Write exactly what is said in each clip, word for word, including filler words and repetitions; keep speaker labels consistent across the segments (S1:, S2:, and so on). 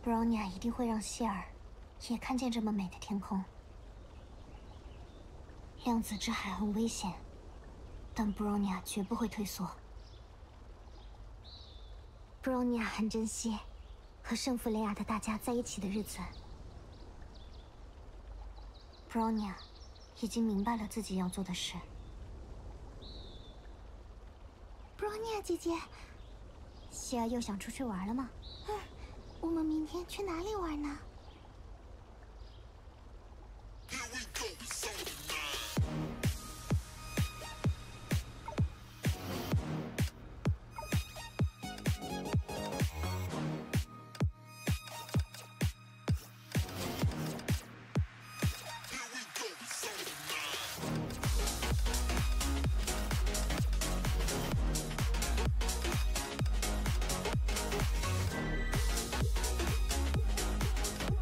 S1: 布罗尼亚一定会让希尔也看见这么美的天空。量子之海很危险，但布罗尼亚绝不会退缩。布罗尼亚很珍惜和圣弗雷亚的大家在一起的日子。布罗尼亚已经明白了自己要做的事。布罗尼亚姐姐，希尔又想出去玩了吗？嗯，我们明天去哪里玩呢？
S2: Here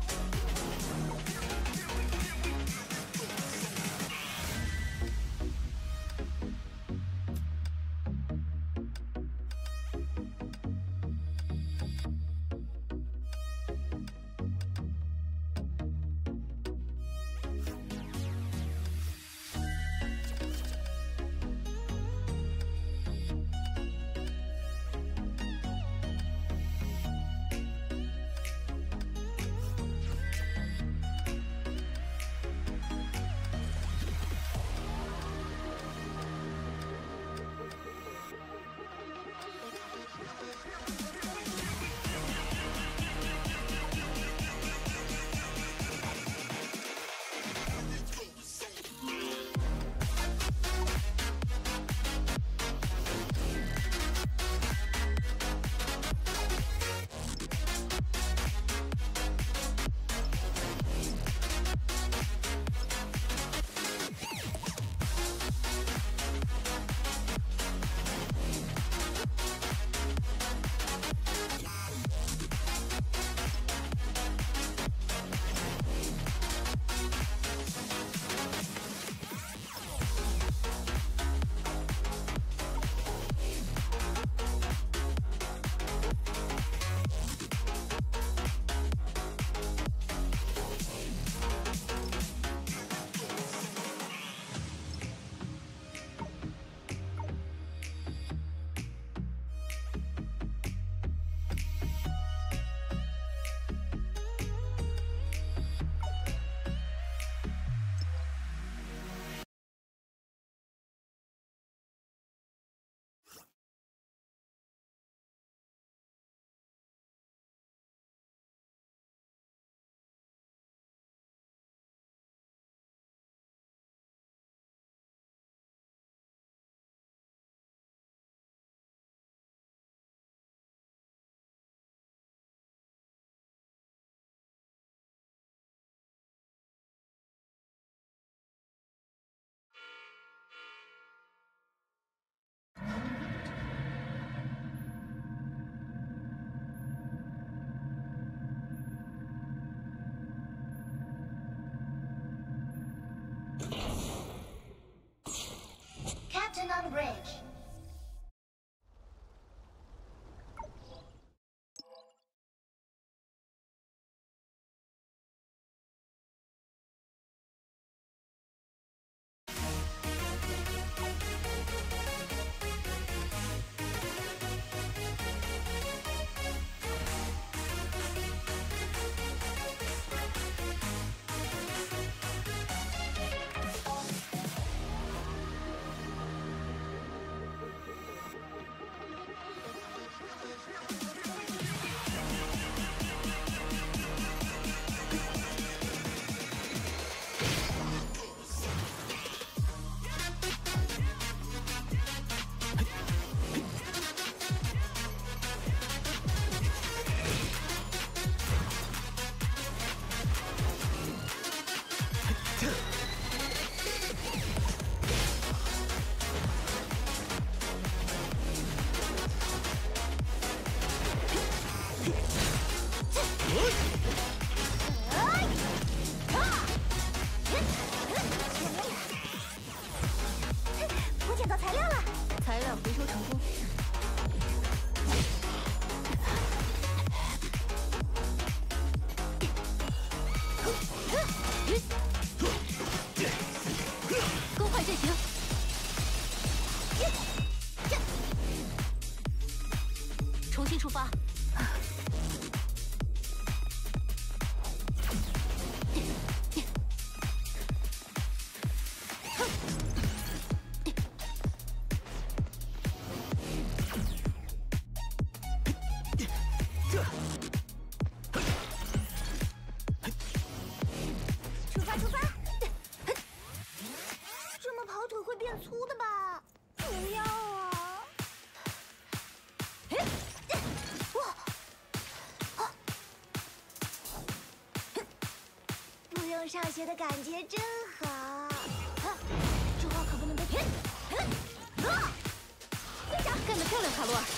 S1: 上上学的感觉真好。啊，这话可不能被骗。啊！队长，干得漂亮，卡罗尔。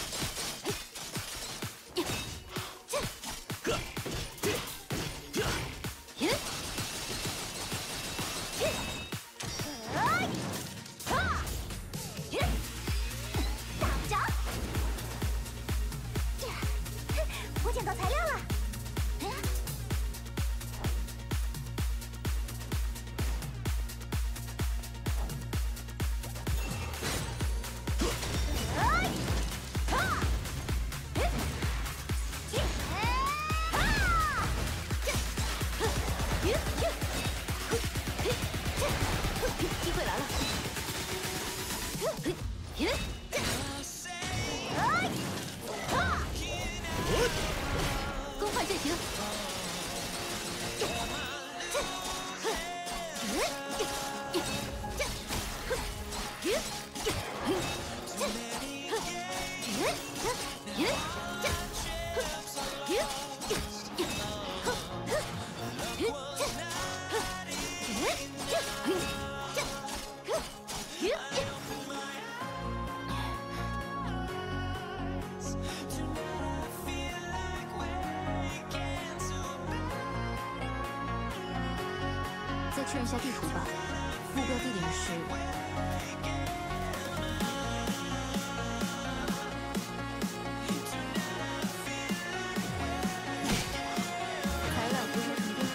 S1: 我捡到材料了。机会来了！更换阵型。再确认一下地图吧，目标地点是。材料回收成功。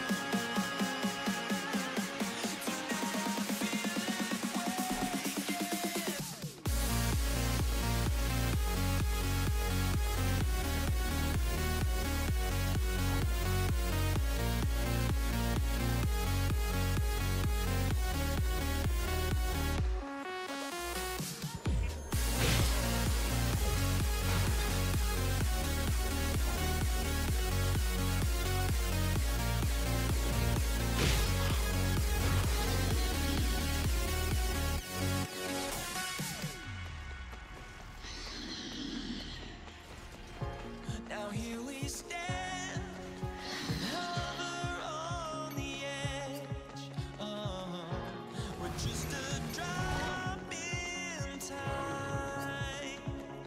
S2: Now here we stand, hover on the edge. Uh-huh. We're just a drop in time.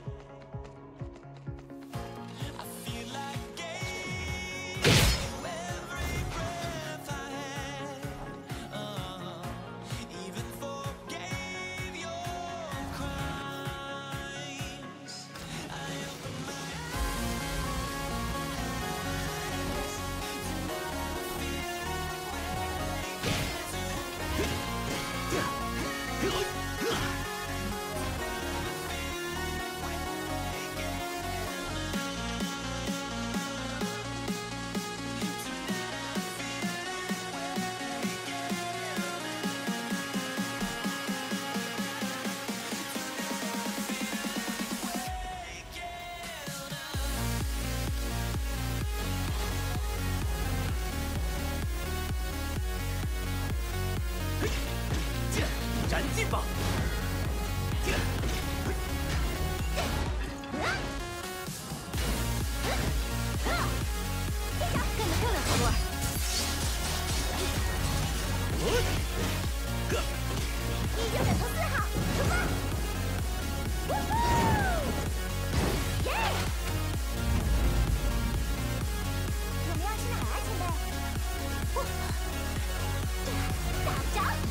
S2: I feel like gave you every breath I had. Uh-huh. Even forgave your crimes. I open my
S3: 燃尽吧！
S1: 干得漂亮，卡罗尔！一九等头四号，出发！呜呼！耶！我们要去哪儿啊，前辈？我打不着。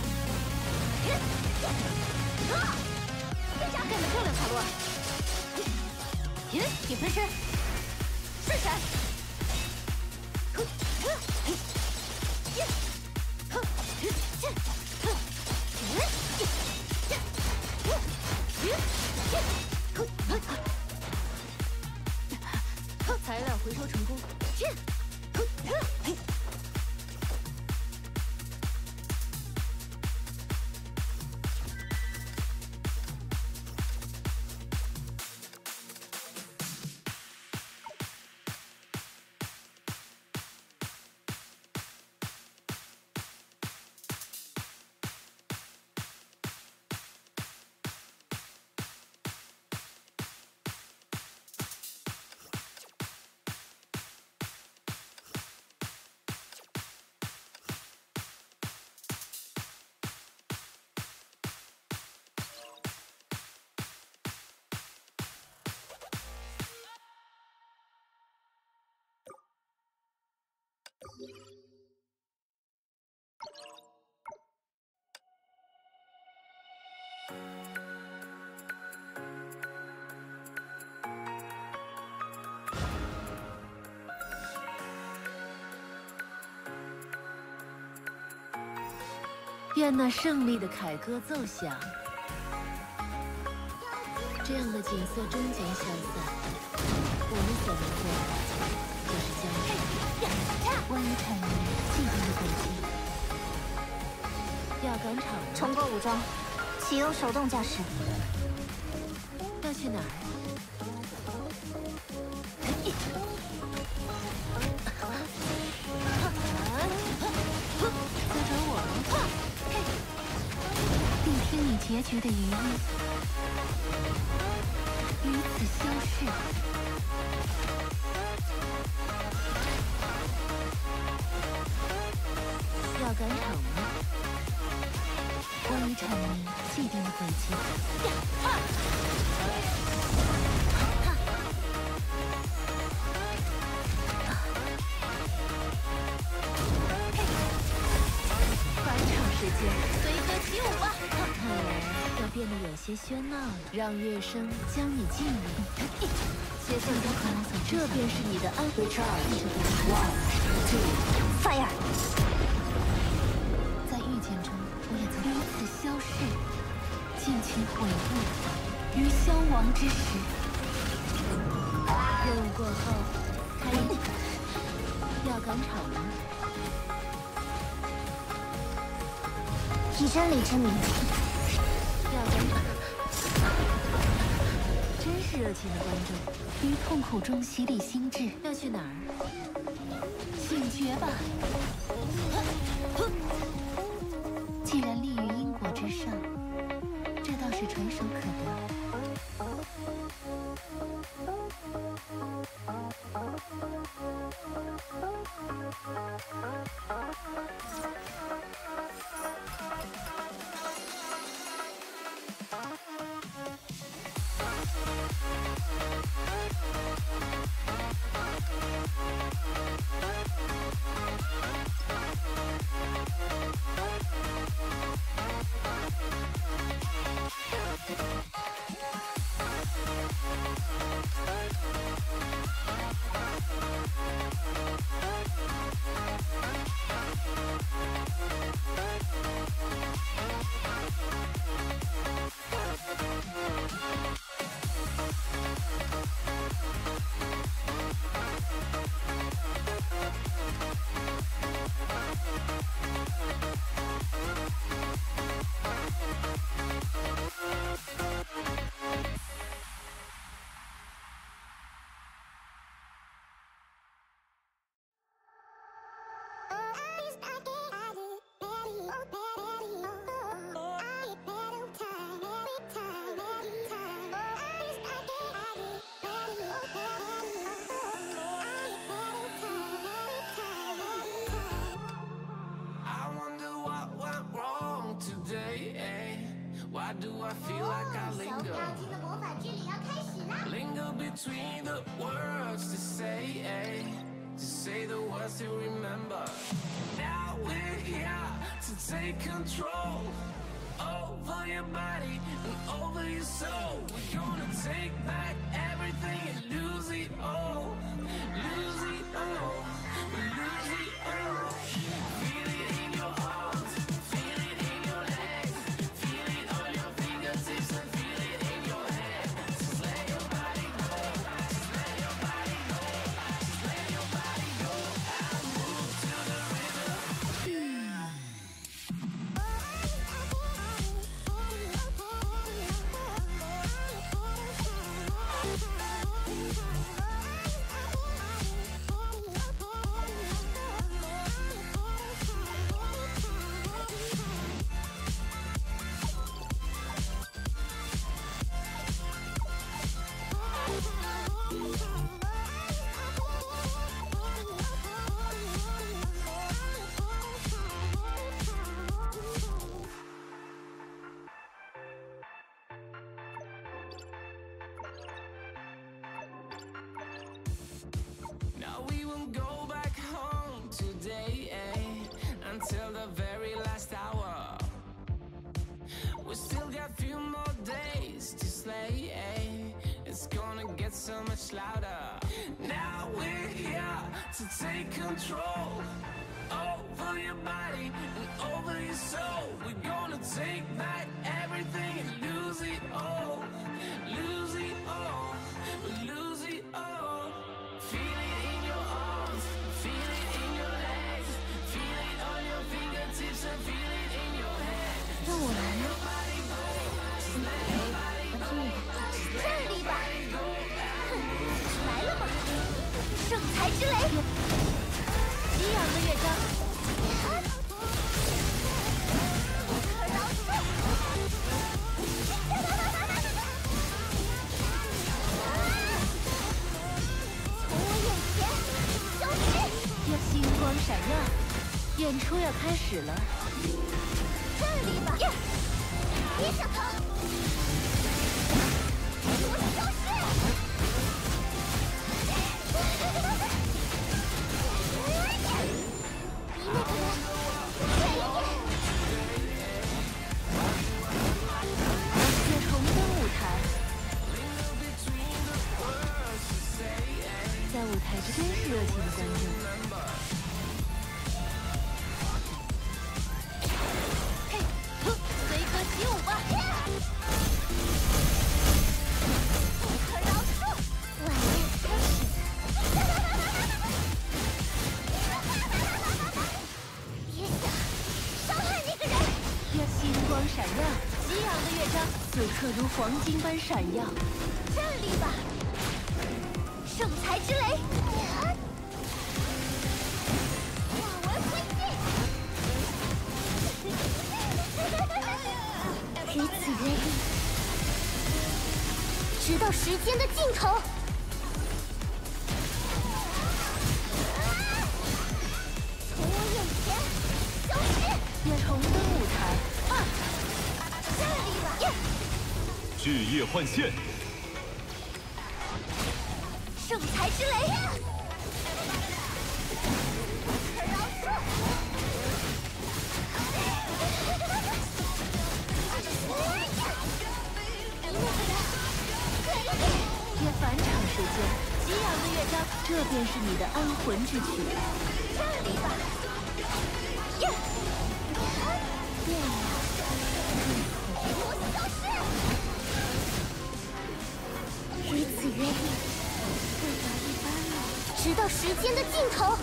S1: 队长，干得漂亮，卡罗尔！顶分身，瞬闪！材料回收成功。
S4: 愿那胜利的凯歌奏响。这样的景色终将消散，我们所能做的就是僵持，关于阐明既定的轨迹。要赶场吗？
S1: 重构武装，启用手动驾驶。
S4: 要去哪儿？在找我吗？谛听你结局的余音，于此消逝。要赶场吗？关于阐明既定的轨迹。返场时间，随歌起舞吧！看来要变得有些喧闹了，让乐声将你浸入。谢谢你的可能所知，这便是你的安慰。
S1: Fire！
S4: 在遇见中，我也曾于此消逝，尽情悔悟于消亡之时。任务过后，开演。要赶场吗？
S1: 以真理之名，
S4: 要赶场。真是热情的观众，于痛苦中洗礼心智。要去哪儿？醒觉吧！既然立于因果之上，这倒是垂手可得。
S2: Why do I feel like I linger? Linger between the words to say, to say the words to remember. Now we're here to take control over your body and over your soul. We're gonna take back everything and lose it all. Lose it all. Lose it all. Feel it in your arms. Feel it in your legs. Feel it on your fingertips and feel it in your head. Just let your body go. Just let your body go. Just let your body go. And move to the rhythm. Now we won't go back home today, eh, until the very last hour. We still got a few more days to slay, eh, it's gonna get so much louder. Now we're here to take control. Oh. over your body and over your soul. We're gonna take back everything and lose it all, lose it all, lose it all. Feel it in your arms, feel it in your legs, feel it on your fingertips and feel it in your head.
S1: 让我来了。这里吧，来了吗？圣才之雷，
S4: 激昂的乐章，
S1: 不可饶恕！从我眼前消失！
S4: 要星光闪耀，演出要开始了。
S1: 这里吧，别想逃！给我消失！你那个人，远一点！
S4: 要重登舞台，在舞台之真是热情的观众。
S1: 嘿，随歌起舞吧！不可饶恕！晚宴开始。别想伤害那个人！
S4: 要星光闪耀，激昂的乐章，此刻如黄金般闪耀。
S1: 这里吧，圣才之雷！化为灰烬！与此约定，直到时间的尽头。从我眼前消失！
S4: 要重登舞台，啊！
S1: 这里吧，
S5: 巨夜幻现，
S1: 圣才之雷！不可饶恕！你那个人，远一点！
S4: 要返场时间，激昂的乐章，这便是你的安魂之曲。
S1: 这里吧，耶！变了，给我消失！与此约定，步伐一般了，直到时间的尽头。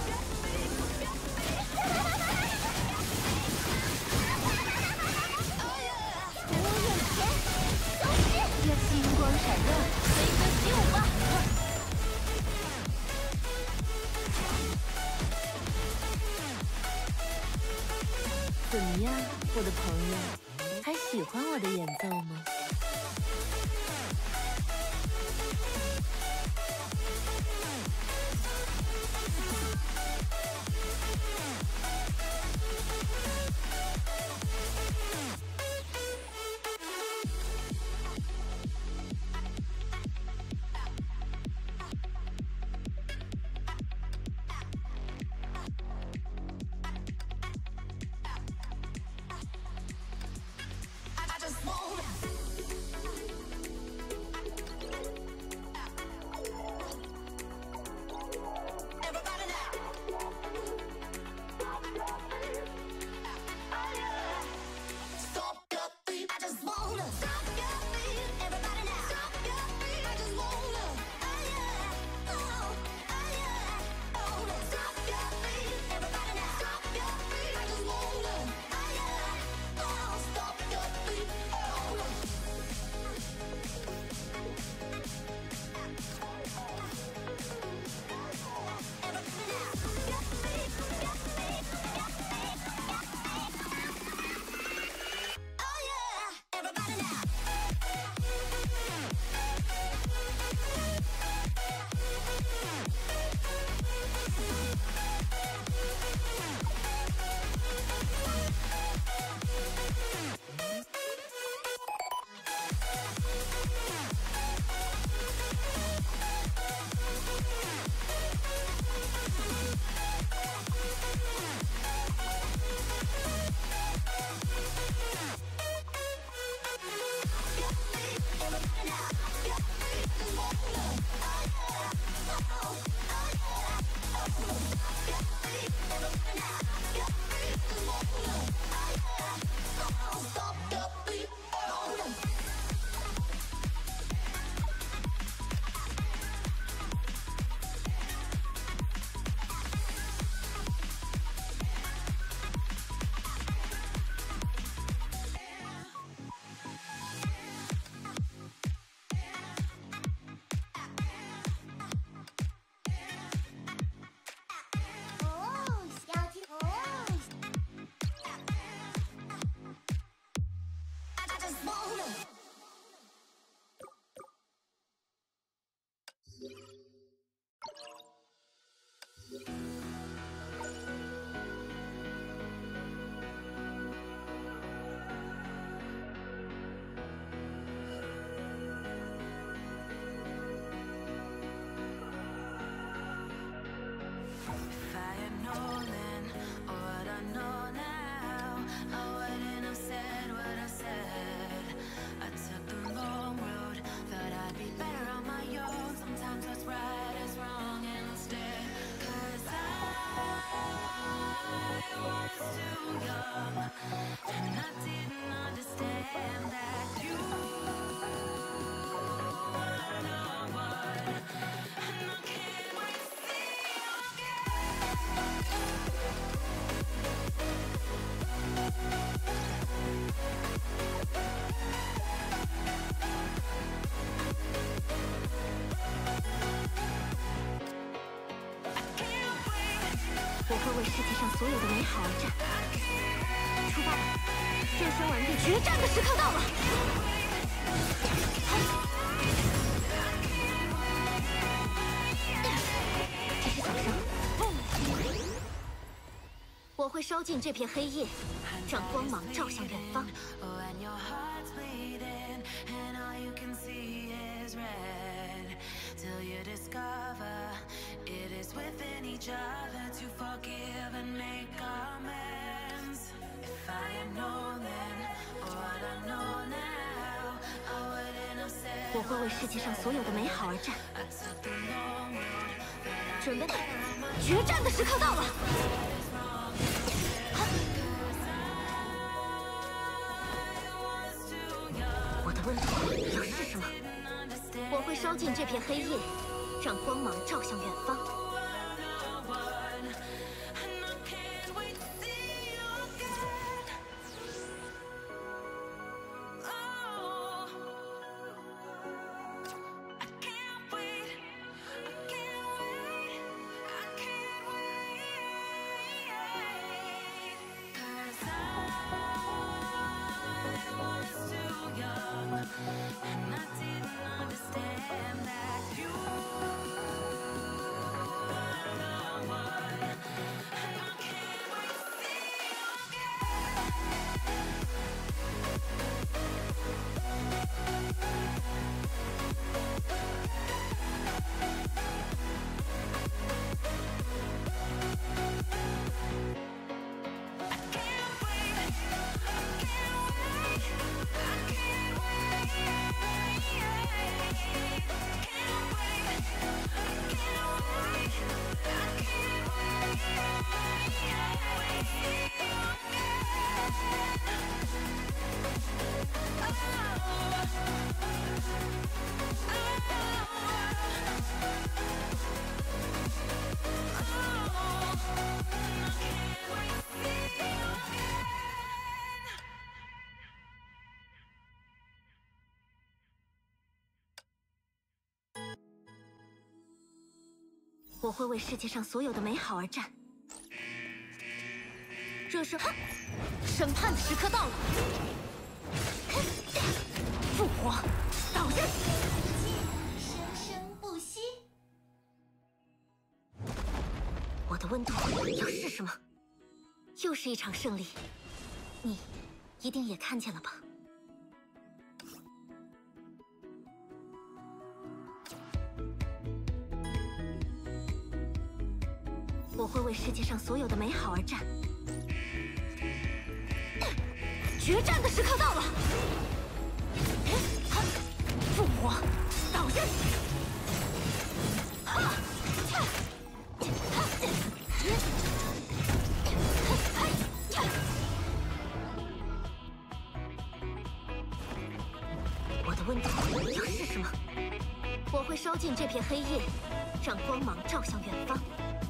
S1: 从我眼前消失！
S4: 要星光闪耀，
S1: 随歌起舞吧！
S4: 怎么样，我的朋友？还喜欢我的演奏吗？
S1: 为世界上所有的美好而战。出发吧，热身完毕，决战的时刻到了。这是小伤。我会烧尽这片黑夜，让光芒照向远方。
S2: Till you discover it is within each other to forgive and make amends. If I had known then what I know now, I wouldn't have said.
S1: 我会为世界上所有的美好而战。
S2: I took the long road.
S1: 准备，决战的时刻到了。我的问题要是什么？ 我会烧尽这片黑夜，让光芒照向远方。我会为世界上所有的美好而战。热身，审判的时刻到了。复活，导刃，
S4: 生生不息。
S1: 我的温度要是什么？又是一场胜利，你一定也看见了吧？ 我会为世界上所有的美好而战。决战的时刻到了，复活，导刃，我的温度要是什么？我会烧尽这片黑夜，让光芒照向远方。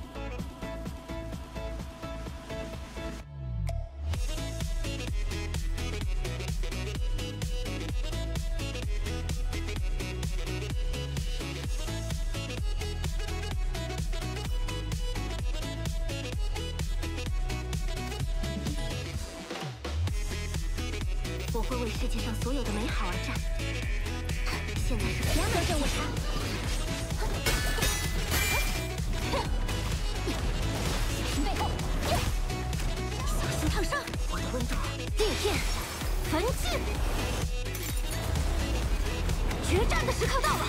S1: 我会为世界上所有的美好而战。现在是第二个任务场。小心背后，小心烫伤。我的温度，地片，焚尽。决战的时刻到了。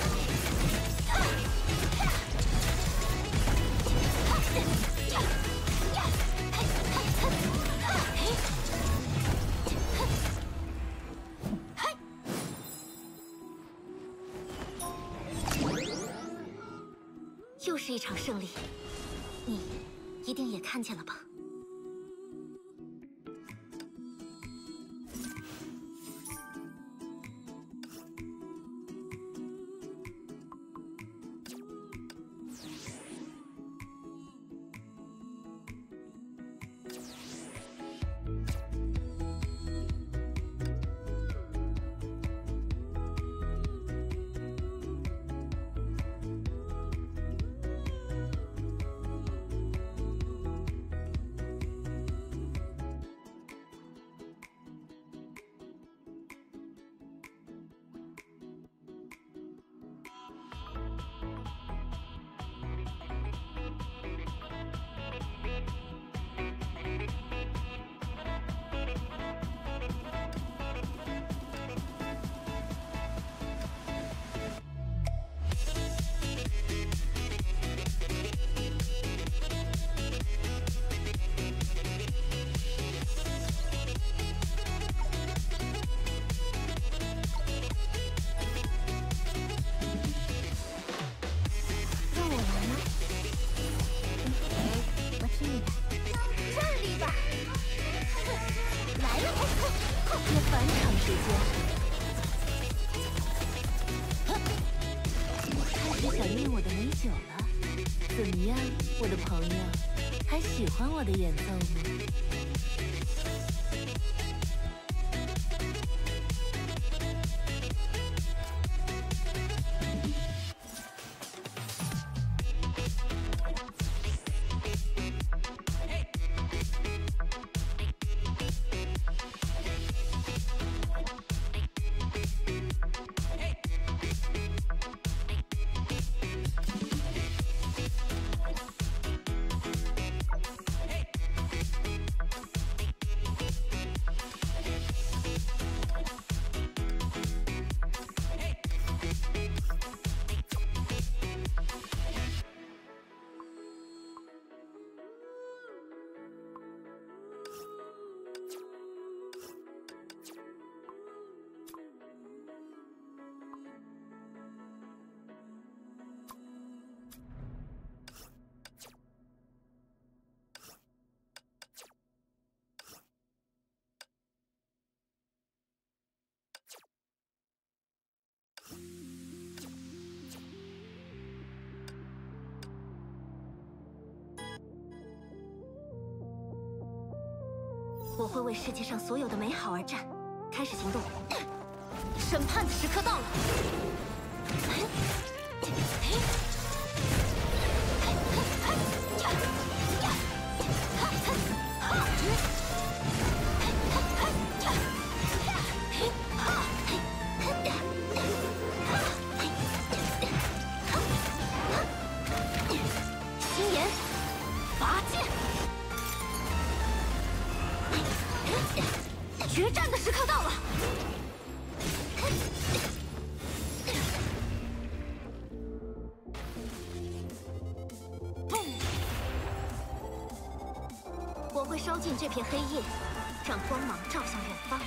S1: 又是一场胜利，你一定也看见了吧？
S4: 时间。我开始想念我的美酒了。怎么样，我的朋友，还喜欢我的演奏吗？
S1: 我会为世界上所有的美好而战。开始行动，审判的时刻到了。心炎，拔剑。 决战的时刻到了！我会烧尽这片黑夜，让光芒照向远方。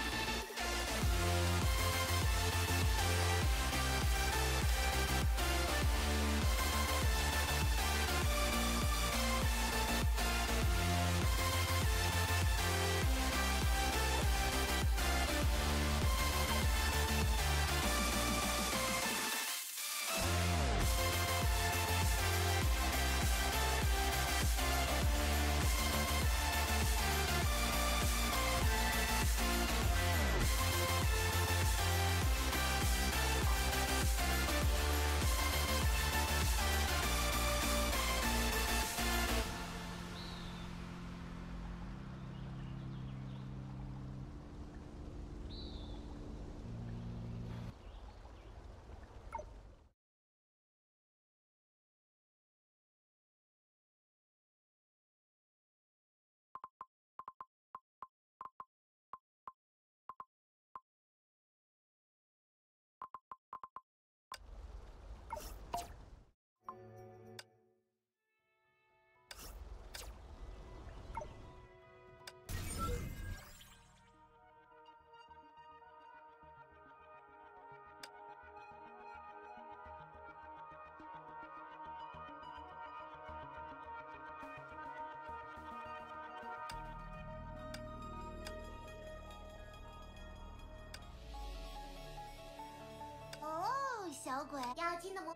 S6: 哦，小鬼，妖精的魔。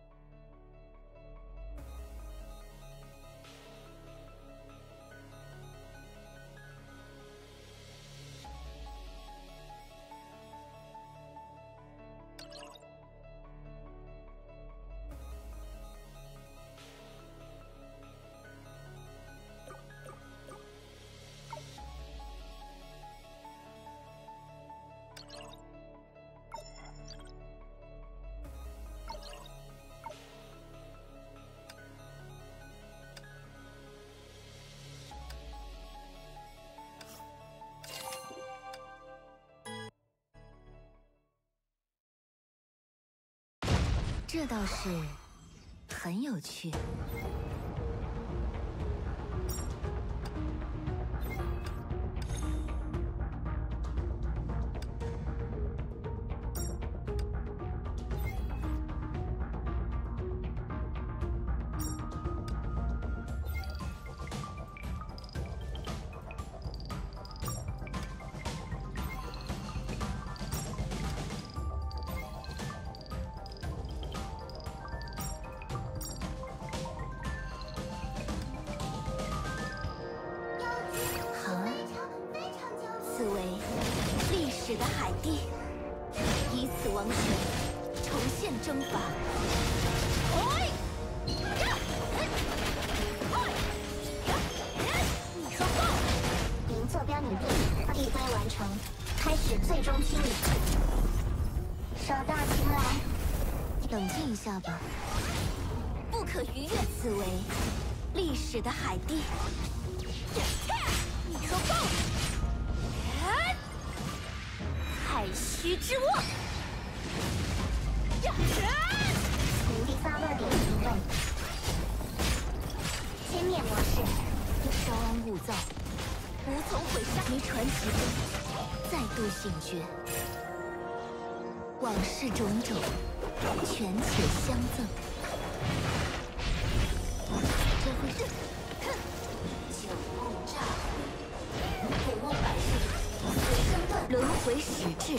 S4: 这倒是很有趣。 史的海地，以此王权重现征伐。哎！呀！你说够！
S6: 您坐标拟定，地规完成，开始最终清理。手到擒来。
S4: 冷静一下吧，不可逾越。此为历史的海地。你说够！海虚之握。
S6: 您第发落点提问。歼灭模式。
S4: 稍安勿躁，无从毁杀。于传奇中再度醒觉，往事种种，权且相赠。这会是九宫炸毁，古墓百世，随身断轮回始至，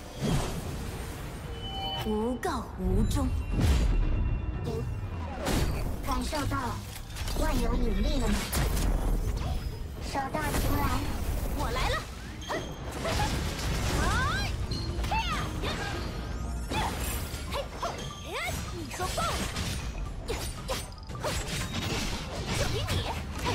S4: 无告无终。
S6: 感受到万有引力了吗？手到擒来。
S4: 我来了！你说够！就凭你！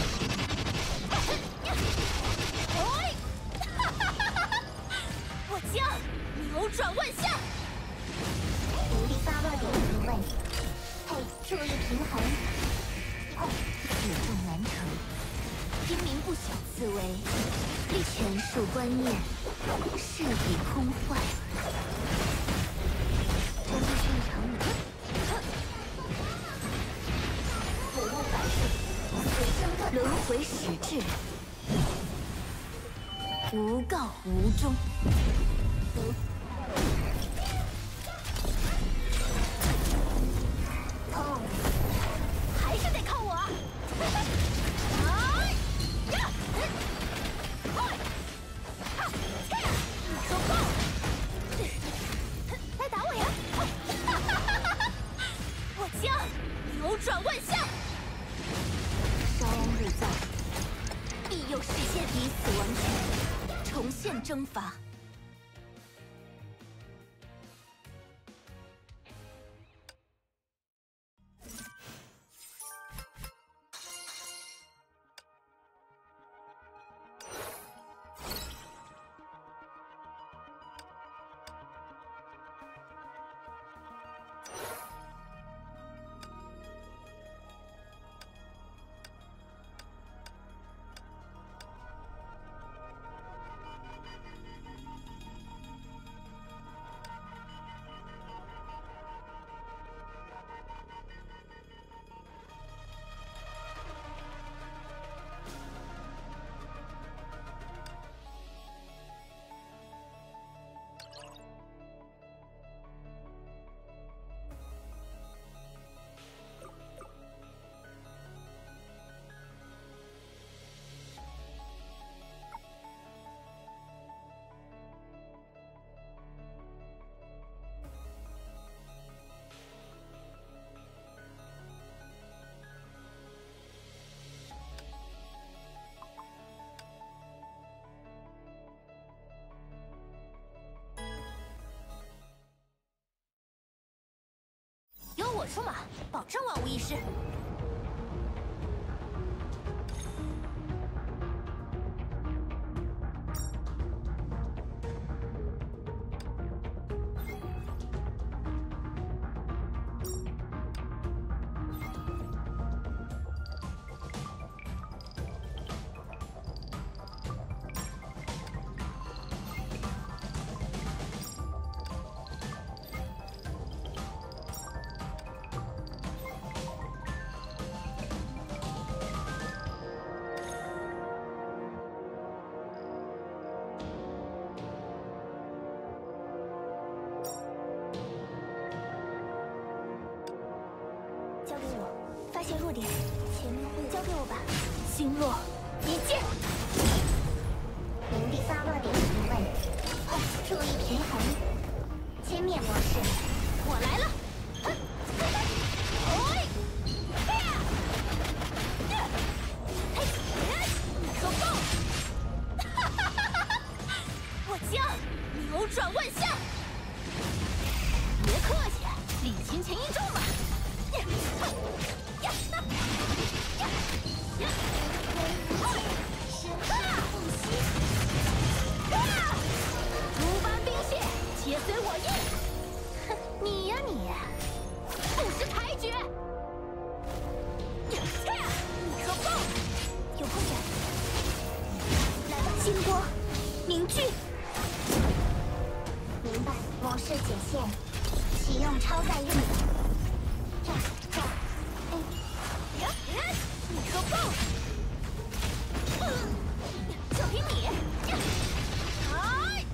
S4: 我将扭转万象！
S6: 您第发落点提问。嘿，注意平衡。
S4: 此重难成，英名不小。此为力权术观念，势必空坏。这是一场雨。轮回始至，无告无终。
S6: 痛！
S4: 还是得靠我！你说够！来打我呀！我将扭转万象！稍安勿躁，必有实现。以此王权重现征伐。有我出马，保证万无一失。交给我，发现弱点，前面会交给我吧。星落，一剑。
S6: 您第发落点提问。哦，注意平衡。歼灭模式。
S4: 我来了。你说够！我将
S1: 金光凝聚。
S6: 明白，模式解线，启用超载运。这这，哎，
S1: 你说够？就凭你？哎，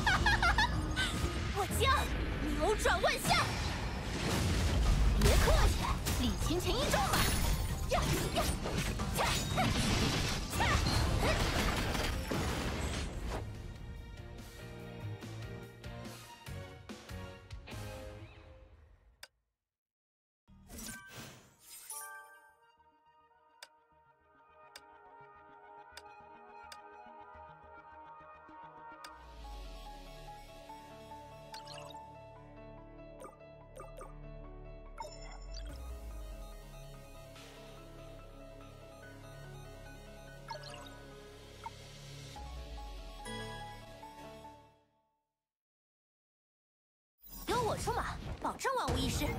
S1: 我将扭转万象！别客气，礼轻情意重嘛！呀呀，切切切！由我出马，保证万无一失。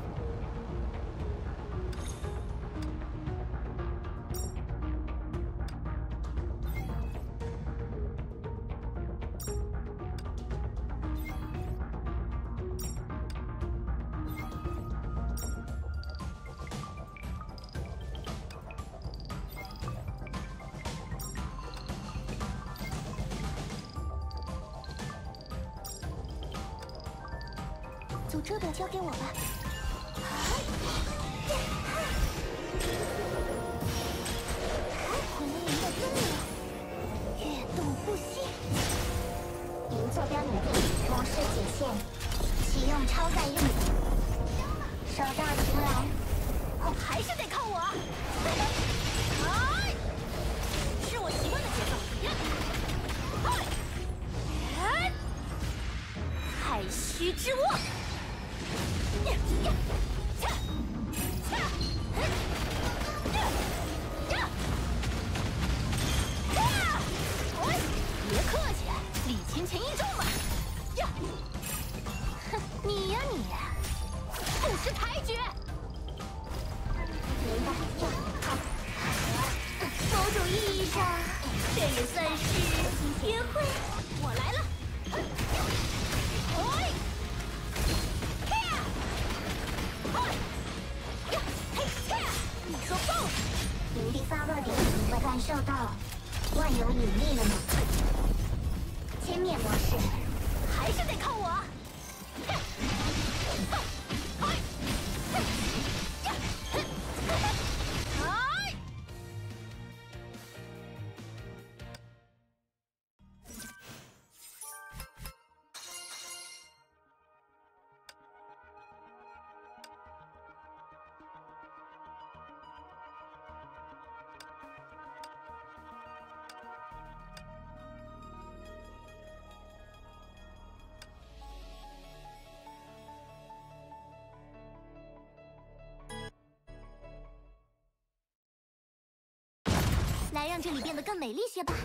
S6: 组这边交给我吧。
S1: 魂灵的动了，跃动不息。
S6: 营坐标拟定，模式解线，启用超载运。手到擒来，
S1: 哦，还是得靠我。哎，是我习惯的节奏。哎，太虚之握。别客气，礼轻情意重嘛！呀，哼，你呀你，不识抬举。
S6: 明白，这好。
S1: 某种意义上，这也算是约会。我来了。哎，嘿呀，哎，呀，嘿，嘿呀，你说够？
S6: 营地发热点，我感受到万有引力了吗？歼灭模式，
S1: 还是得靠我。嘿，嘿，哎，嘿，呀，嘿，哎。来，让这里变得更美丽些吧。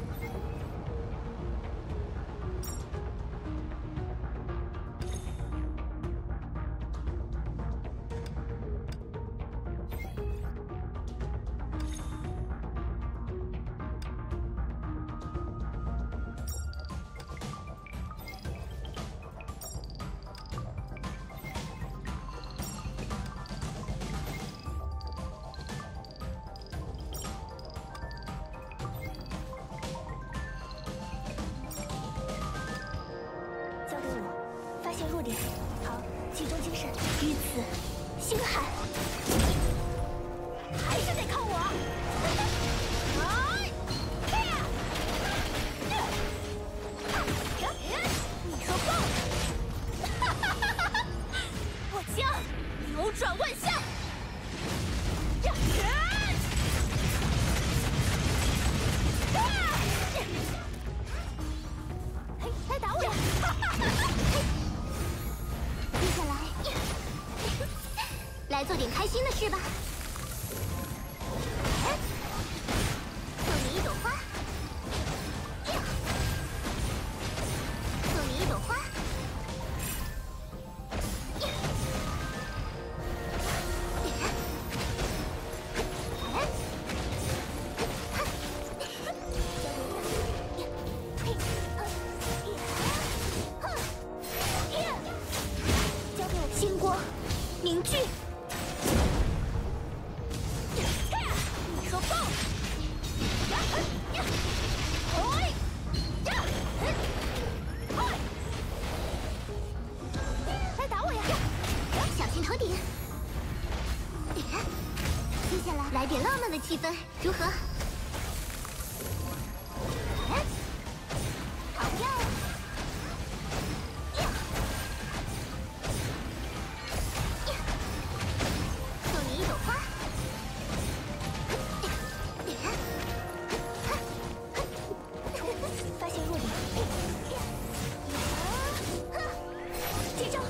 S1: 弱点，好，集中精神，于此星海，还是得靠我。哎，嘿呀，你说够？哈哈哈哈哈！我将扭转万象。呀！嘿，来打我呀！哈哈哈哈！接下来，来做点开心的事吧。送你一朵花，送你一朵花。
S6: 气氛如何？哎，好漂亮！送你一朵花。发现弱点。接招！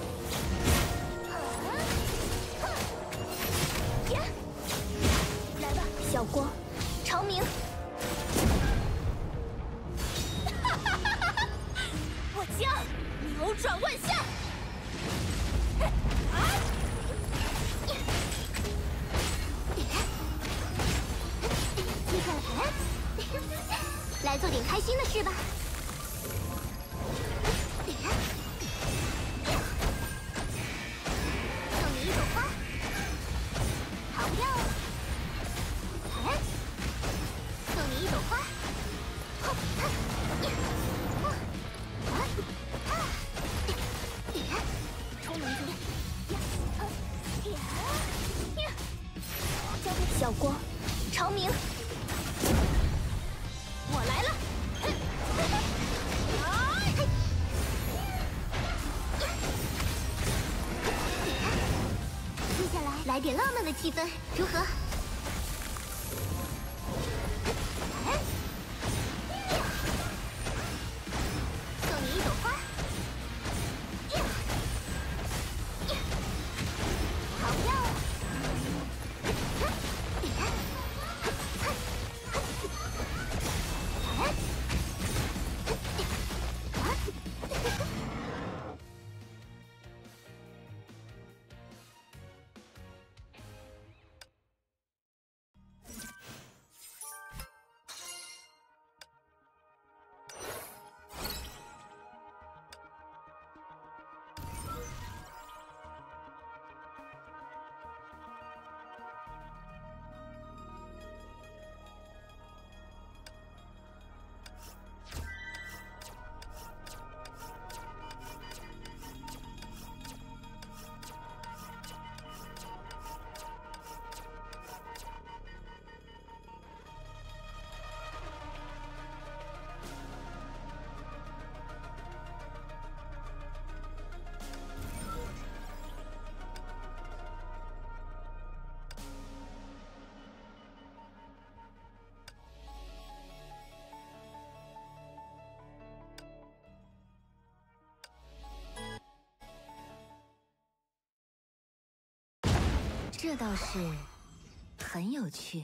S6: 来吧，小光，长鸣。
S1: 我将扭转万象。
S6: 接下来，来做点开心的事吧。送你一朵花，好漂亮！哎，送你一朵花。哼哼哇啊啊！充能级。呀呀呀！交给小光，长鸣。我来了！接下来来点浪漫的气氛，如何？哎，送你一朵花。好漂亮！
S4: 这倒是很有趣。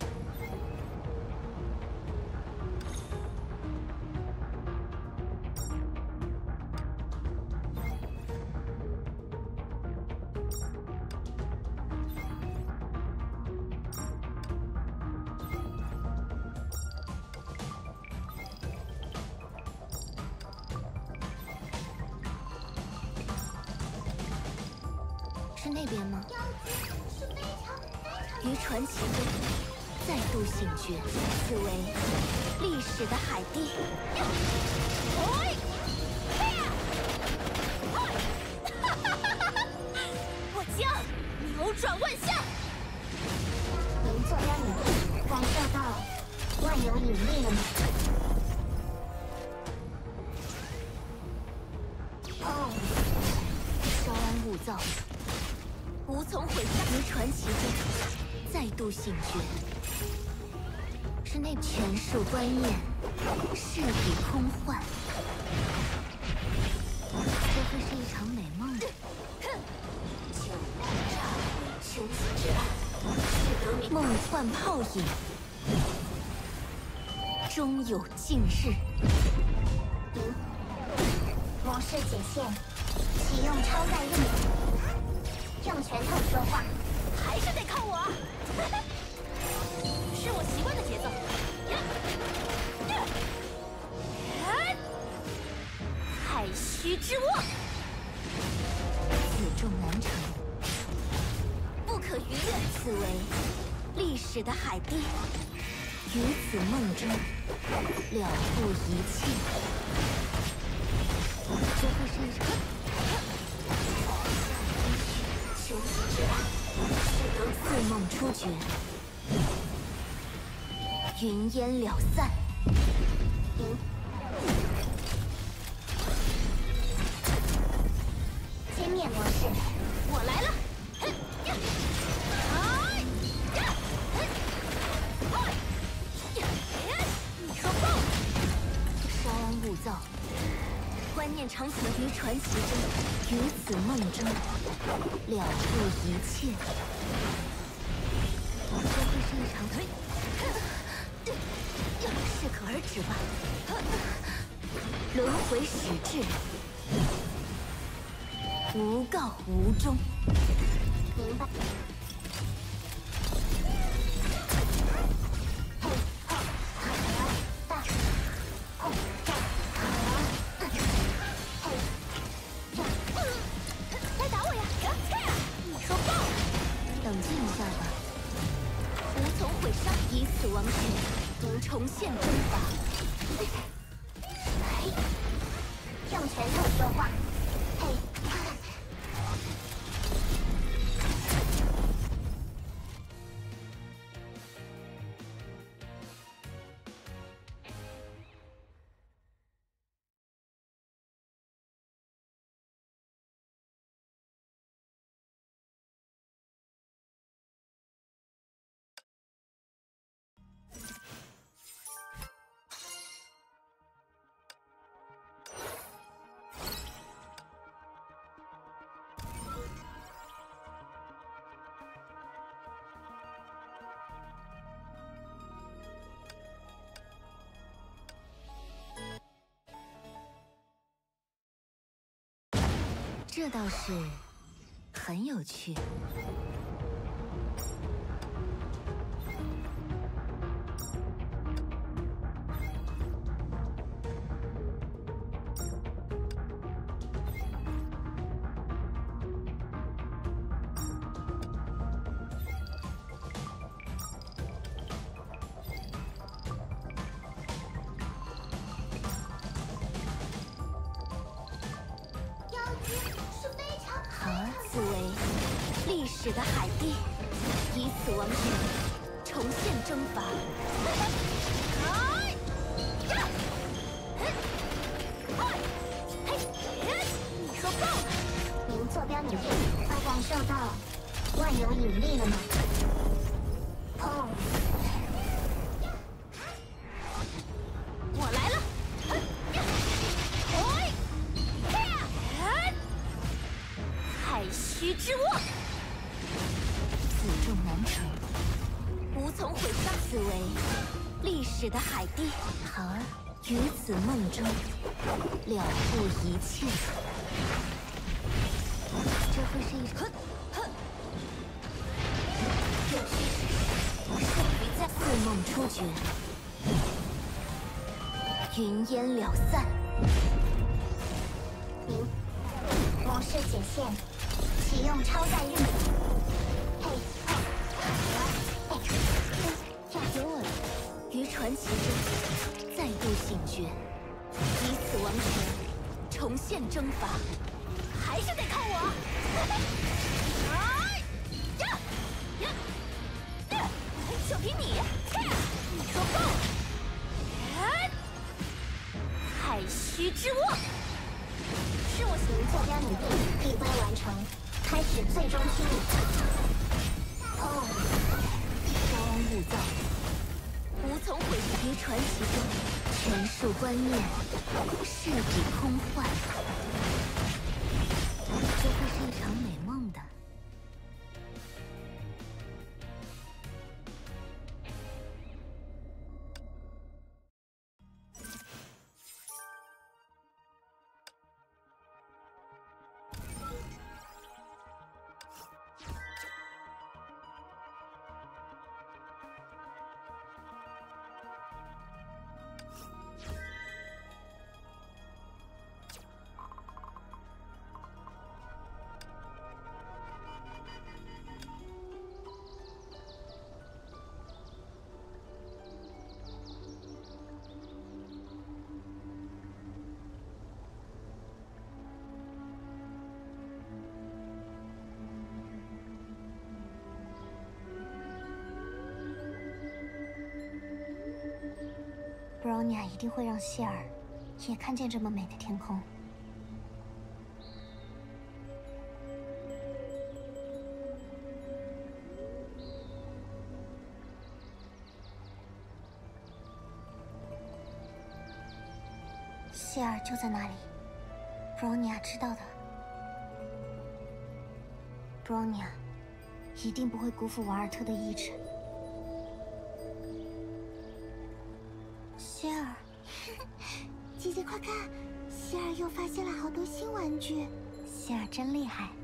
S4: 是那边吗？渔船起飞，再度醒觉，此为历史的海地。
S1: 哎！我将扭转万象。
S6: 您坐标引力，感受到万有引力了吗？哦，
S4: 稍安勿躁，无从悔改。渔船起飞。再度醒觉，是那权术观念，势比空幻，这会是一场美梦吧？梦幻泡影，终有尽日。
S6: 嗯，模式解线，启用超载力，用拳头说话。
S1: 还是得靠我，是我习惯的节奏。太虚之握，
S4: 此重难成，
S1: 不可逾越。
S4: 此为历史的海地，于此梦中了不一切。这会是一场似梦初觉， 云烟了散。
S6: 嗯，歼灭模式，
S1: 我来了！哼呀！哎呀！哼！哎呀！你说够！
S4: 稍安勿躁，观念长存于传奇中，于此梦中了悟一切。这会是一场推，适可而止吧。轮回始至，无告无终。
S6: 明白。
S1: 来打我呀！你说够！
S4: 冷静一下吧。无从毁杀，以死亡权，重现征法。
S6: 用拳头说话。嘿。
S4: 这倒是很有趣。此为历史的海地，以死亡权，重现征法。
S1: 哎呀！嘿！嘿！你说够了！
S6: 您坐标扭定，快感受到万有引力了吗？砰！
S1: 我来了！海虚之握，
S4: 此重难成，
S1: 无从毁杀。
S4: 此为历史的海地，好儿，于此梦中了悟一切。这会是一场
S1: 哼！
S4: 胜于在似梦初觉，云烟了散。
S6: 您模式解线，启用超载运动。嘿，嘿，
S4: 有我了，于传奇中再度醒觉，以死亡权，重现征法。
S1: 还是得靠我！哎呀呀呀！就凭你，你说够了！海虚之握，
S6: 是我行坐标拟定，闭关完成，开始最终清理。砰！
S4: 稍安勿躁，无从毁于传奇中，全数观念，势比空幻。这会是一场美梦的。
S6: 罗尼亚一定会让谢尔也看见这么美的天空。谢尔就在那里，布罗尼亚知道的。布罗尼亚一定不会辜负瓦尔特的意志。谢尔，姐姐快看，谢尔又发现了好多新玩具。谢尔真厉害。